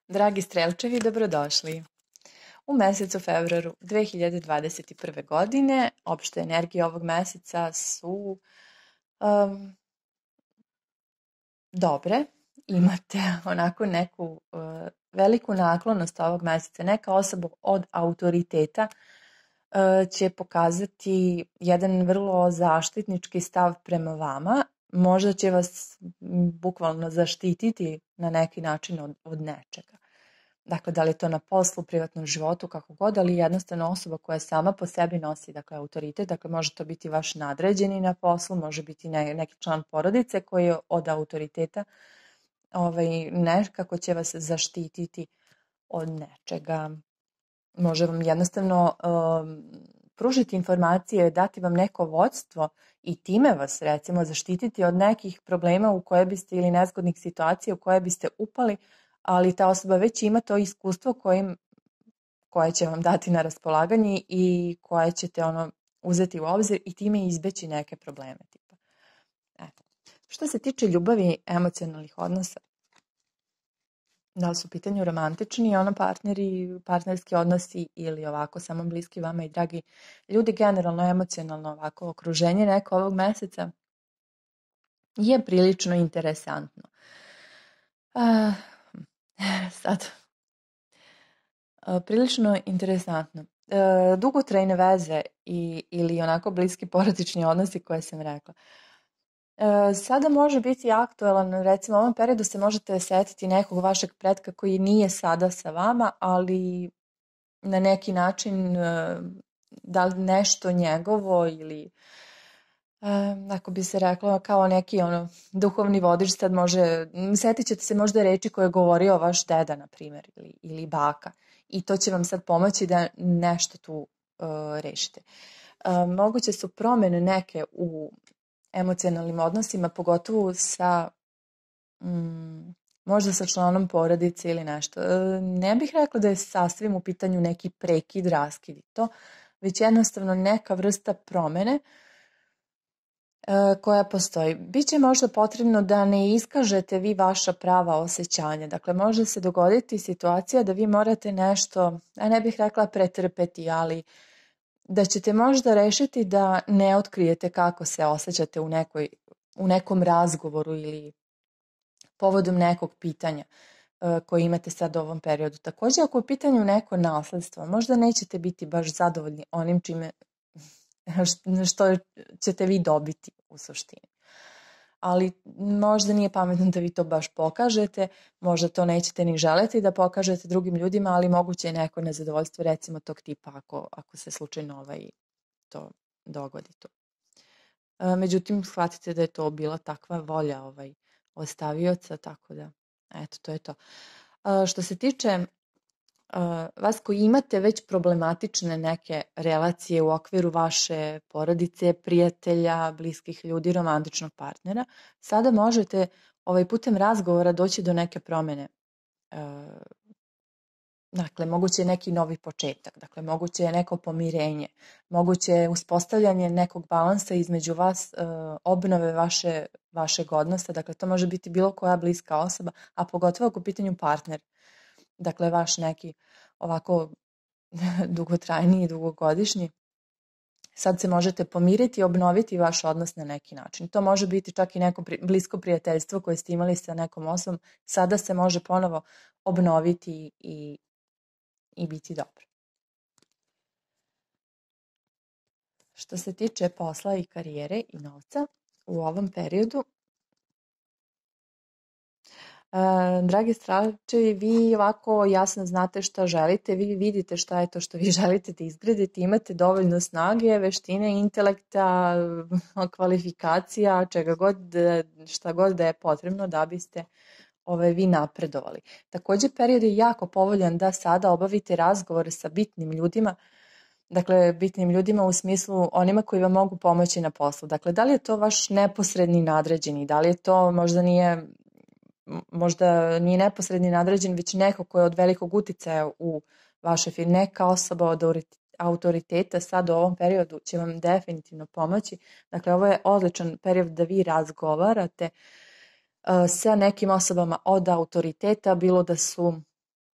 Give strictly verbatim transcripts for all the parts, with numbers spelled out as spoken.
Dragi strelčevi, dobrodošli. U mesecu februaru dve hiljade dvadeset prve. godine opšte energije ovog meseca su um, dobre. Imate onako neku uh, veliku naklonost ovog meseca. Neka osoba od autoriteta uh, će pokazati jedan vrlo zaštitnički stav prema vama. Možda će vas bukvalno zaštititi na neki način od, od nečega. Dakle, da li je to na poslu, privatnom životu, kako god, ali jednostavno osoba koja sama po sebi nosi dakle, autoritet, dakle može to biti vaš nadređeni na poslu, može biti ne, neki član porodice koji je od autoriteta ovaj, nekako će vas zaštititi od nečega. Može vam jednostavno um, pružiti informacije, dati vam neko vodstvo i time vas recimo zaštititi od nekih problema u koje biste ili nezgodnih situacija u koje biste upali, ali ta osoba već ima to iskustvo kojim, koje će vam dati na raspolaganje i koje ćete ono uzeti u obzir i time izbeći neke probleme. Tipa. Eto. Što se tiče ljubavi i emocionalnih odnosa, da li su u pitanju romantični ono partneri, partnerski odnosi ili ovako samo bliski vama i dragi ljudi, generalno emocionalno ovako okruženje neko ovog meseca je prilično interesantno. Uh, Sad, prilično interesantno. Dugotrajne veze i, ili onako bliski porodični odnosi koje sam rekla. Sada može biti aktualan, recimo u ovom periodu se možete setiti nekog vašeg pretka koji nije sada sa vama, ali na neki način da li nešto njegovo ili ako bi se reklo kao neki ono duhovni vodič sad može, setit ćete se možda reči koje je govorio vaš deda na primjer ili, ili baka i to će vam sad pomoći da nešto tu uh, rešite. Uh, moguće su promene neke u emocionalnim odnosima, pogotovo sa mm, možda sa članom porodice ili nešto. Uh, ne bih rekla da je sasvim u pitanju neki prekid, raskid i to, već jednostavno neka vrsta promene koja postoji. Biće možda potrebno da ne iskažete vi vaša prava osjećanja. Dakle, može se dogoditi situacija da vi morate nešto, a ne bih rekla pretrpeti, ali da ćete možda rešiti da ne otkrijete kako se osjećate u, nekoj, u nekom razgovoru ili povodom nekog pitanja koje imate sad u ovom periodu. Također, ako je u pitanju neko nasledstvo, možda nećete biti baš zadovoljni onim čime što ćete vi dobiti u suštini. Ali možda nije pametno da vi to baš pokažete, možda to nećete ni želeti da pokažete drugim ljudima, ali moguće je neko nezadovoljstvo recimo tog tipa ako, ako se slučajno ovaj, to dogodi to. Međutim, shvatite da je to bila takva volja ovaj, ostavioca, tako da, eto, to je to. Što se tiče Uh, vas koji imate već problematične neke relacije u okviru vaše porodice, prijatelja, bliskih ljudi, romantičnog partnera, sada možete ovaj, putem razgovora doći do neke promene. Uh, dakle, moguće je neki novi početak, dakle, moguće je neko pomirenje, moguće je uspostavljanje nekog balansa između vas, uh, obnove vaše, vašeg odnosa, dakle, to može biti bilo koja bliska osoba, a pogotovo ako u pitanju partner. Dakle, vaš neki ovako dugotrajniji, dugogodišnji. Sad se možete pomiriti i obnoviti vaš odnos na neki način. To može biti čak i neko blisko prijateljstvo koje ste imali sa nekom osobom. Sada se može ponovo obnoviti i, i biti dobro. Što se tiče posla i karijere i novca u ovom periodu, Uh, dragi strelčevi, vi ovako jasno znate šta želite, vi vidite šta je to što vi želite da izgradite, imate dovoljno snage, veštine, intelekta, kvalifikacija, čega god, šta god da je potrebno da biste ove, vi napredovali. Također period je jako povoljan da sada obavite razgovore sa bitnim ljudima, dakle bitnim ljudima u smislu onima koji vam mogu pomoći na poslu. Dakle, da li je to vaš neposredni nadređeni, da li je to možda nije možda nije neposredni nadređen, već neko ko je od velikog uticaja u vašoj firmi, neka osoba od autoriteta sad u ovom periodu će vam definitivno pomoći. Dakle, ovo je odličan period da vi razgovarate uh, sa nekim osobama od autoriteta, bilo da su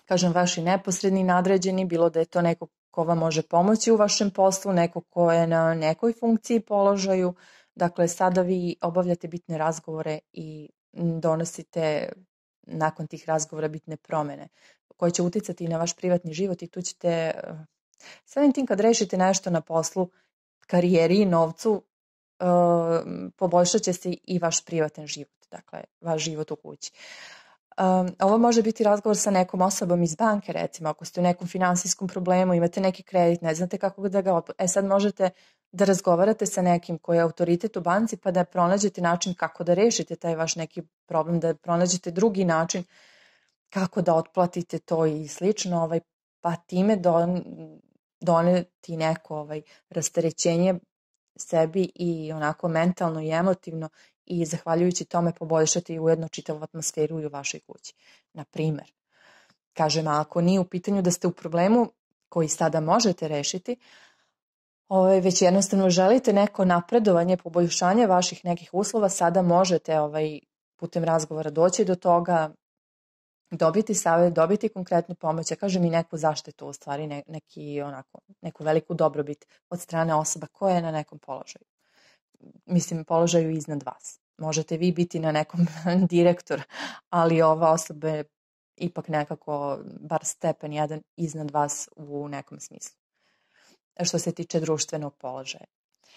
kažem, vaši neposredni nadređeni, bilo da je to neko ko vam može pomoći u vašem poslu, neko ko je na nekoj funkciji, položaju. Dakle, sada vi obavljate bitne razgovore i donosite nakon tih razgovora bitne promene koje će uticati i na vaš privatni život i tu ćete, samim tim kad rešite nešto na poslu, karijeri i novcu, poboljšat će se i vaš privatan život, dakle, vaš život u kući. Um, ovo može biti razgovor sa nekom osobom iz banke, recimo, ako ste u nekom finansijskom problemu, imate neki kredit, ne znate kako da ga otplatite. E sad možete da razgovarate sa nekim koji je autoritet u banci pa da pronađete način kako da rešite taj vaš neki problem, da pronađete drugi način kako da otplatite to i slično, ovaj, pa time don, doneti neko ovaj, rasterećenje sebi i onako mentalno i emotivno i zahvaljujući tome poboljšati ujedno čitavu atmosferu i u vašoj kući. Na primer, kažem, ako nije u pitanju da ste u problemu koji sada možete rešiti, ovaj, već jednostavno želite neko napredovanje, poboljšanje vaših nekih uslova, sada možete ovaj, putem razgovora doći do toga, dobiti savjet, dobiti konkretnu pomoć, ja kažem i neku zaštitu, u stvari ne, neki, onako, neku veliku dobrobit od strane osoba koja je na nekom položaju. Mislim, položaju iznad vas. Možete vi biti na nekom direktor, ali ova osoba je ipak nekako, bar stepen jedan iznad vas u nekom smislu. Što se tiče društvenog položaja.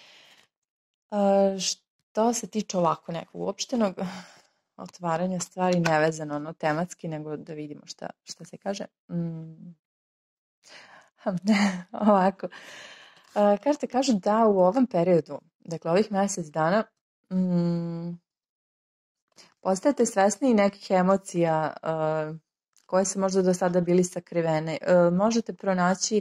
Što se tiče ovako nekog uopštenog otvaranja stvari, nevezano ono tematski, nego da vidimo šta, šta se kaže. Mm. Ovako. Kažete, kažu da u ovom periodu, dakle ovih mjesec dana, mm, postajete svesni nekih emocija uh, koje su možda do sada bili sakrivene. Uh, možete pronaći,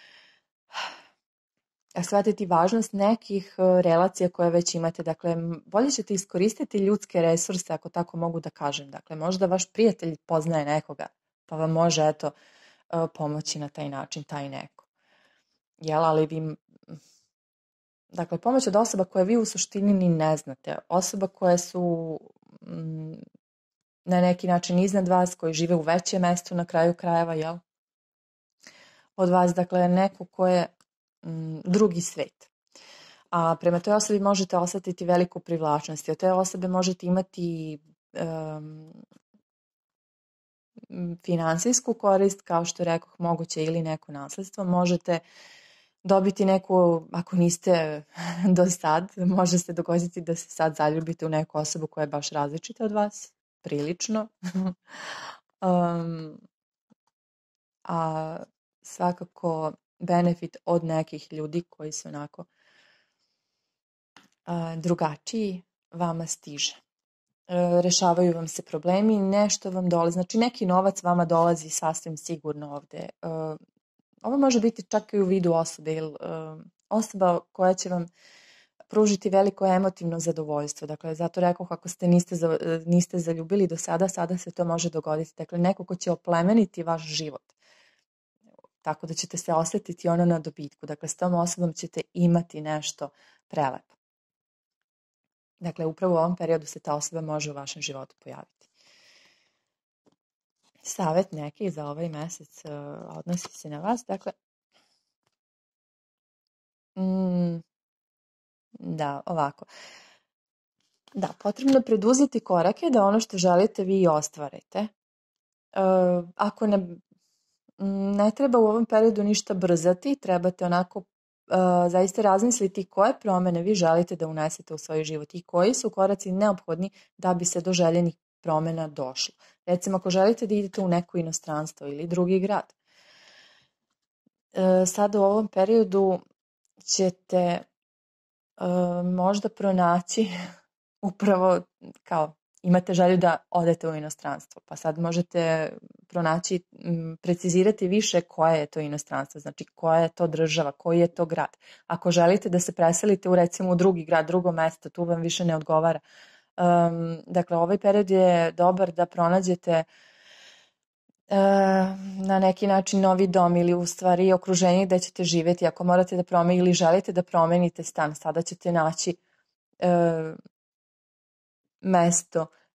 shvatiti važnost nekih uh, relacija koje već imate. Dakle, bolje ćete iskoristiti ljudske resurse, ako tako mogu da kažem. Dakle, možda vaš prijatelj poznaje nekoga, pa vam može, eto, uh, pomoći na taj način, taj neko. Jel, ali vi... Dakle, pomoć od osoba koje vi u suštini ni ne znate. Osoba koje su mm, na neki način iznad vas, koji žive u većem mestu na kraju krajeva, jel? Od vas, dakle, neko ko je mm, drugi svet. A prema toj osobi možete osetiti veliku privlačnost. Od te osobe možete imati um, finansijsku korist, kao što rekoh, moguće ili neko nasledstvo. Možete dobiti neku, ako niste do sad, može se dogoditi da se sad zaljubite u neku osobu koja je baš različita od vas, prilično. um, a svakako benefit od nekih ljudi koji su onako uh, drugačiji vama stiže. Uh, rešavaju vam se problemi, nešto vam dolazi, znači neki novac vama dolazi sasvim sigurno ovde. Uh, Ovo može biti čak i u vidu osobe, ili uh, osoba koja će vam pružiti veliko emotivno zadovoljstvo. Dakle, zato rekoh, ako ste niste, za, niste zaljubili do sada, sada se to može dogoditi. Dakle, neko ko će oplemeniti vaš život. Tako da ćete se osjetiti ono na dobitku. Dakle, s tom osobom ćete imati nešto prelepo. Dakle, upravo u ovom periodu se ta osoba može u vašem životu pojaviti. Savet neki za ovaj mesec uh, odnosi se na vas. Dakle, mm, da, ovako. Da, potrebno je preduzeti korake da ono što želite vi ostvarite. Uh, ako ne, ne treba u ovom periodu ništa brzati, trebate onako uh, zaista razmisliti koje promene vi želite da unesete u svoj život i koji su koraci neophodni da bi se do željenih promjena došlo. Recimo, ako želite da idete u neko inostranstvo ili drugi grad, e, sada u ovom periodu ćete e, možda pronaći upravo kao imate želju da odete u inostranstvo, pa sad možete pronaći, m, precizirati više koje je to inostranstvo, znači koja je to država, koji je to grad. Ako želite da se preselite u recimo u drugi grad, drugo mesto, tu vam više ne odgovara. Um, dakle, ovaj period je dobar da pronađete uh, na neki način novi dom ili u stvari okruženje gde ćete živjeti. Ako morate da promenite ili želite da promenite stan, sada ćete naći uh, mesto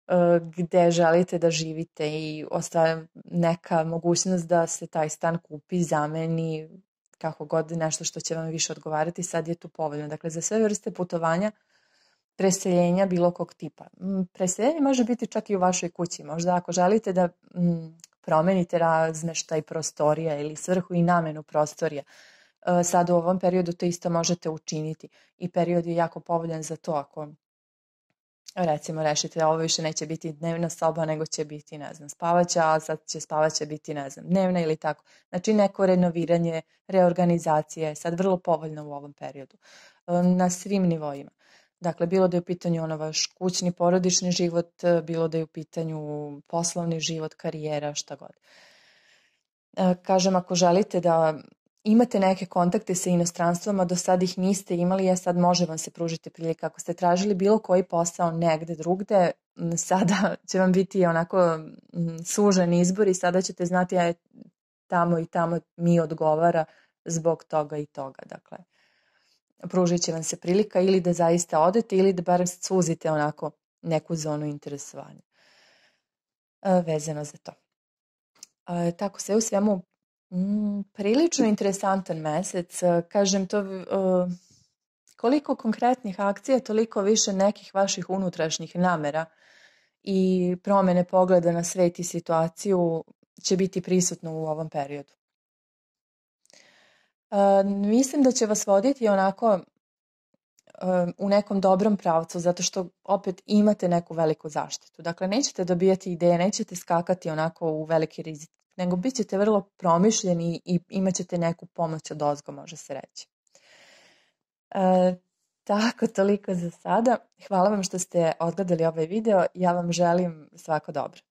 gde želite da živite i ostaje neka mogućnost da se taj stan kupi, zameni, kako god, nešto što će vam više odgovarati, sad je tu povoljno. Dakle, za sve vrste putovanja, preseljenja bilo kog tipa. Preseljenje može biti čak i u vašoj kući. Možda ako želite da mm, promenite razmeštaj prostorija ili svrhu i namenu prostorija, sad u ovom periodu to isto možete učiniti i period je jako povoljan za to. Ako recimo rešite da ovo više neće biti dnevna soba, nego će biti, ne znam, spavaća, a sad će spavaća biti, ne znam, dnevna ili tako. Znači neko renoviranje, reorganizacija je sad vrlo povoljno u ovom periodu na svim nivoima. Dakle, bilo da je u pitanju ono vaš kućni porodični život, bilo da je u pitanju poslovni život, karijera, šta god. Kažem, ako želite da imate neke kontakte sa inostranstvom, a do sad ih niste imali, a sad može vam se pružiti prilika. Ako ste tražili bilo koji posao negde drugde, sada će vam biti onako sužen izbor i sada ćete znati ja tamo i tamo mi odgovara zbog toga i toga. Dakle, pružit će vam se prilika ili da zaista odete ili da bar suzite onako neku zonu interesovanja vezano za to. Tako sve u svemu Mm, prilično interesantan mesec, kažem to, uh, koliko konkretnih akcija, toliko više nekih vaših unutrašnjih namera i promene pogleda na svet i situaciju će biti prisutno u ovom periodu. Uh, mislim da će vas voditi onako uh, u nekom dobrom pravcu, zato što opet imate neku veliku zaštitu. Dakle, nećete dobijati ideje, nećete skakati onako u veliki rizik, nego bit ćete vrlo promišljeni i imat ćete neku pomoć od ozgo, može se reći. E, tako, toliko za sada. Hvala vam što ste odgledali ovaj video. Ja vam želim svako dobro.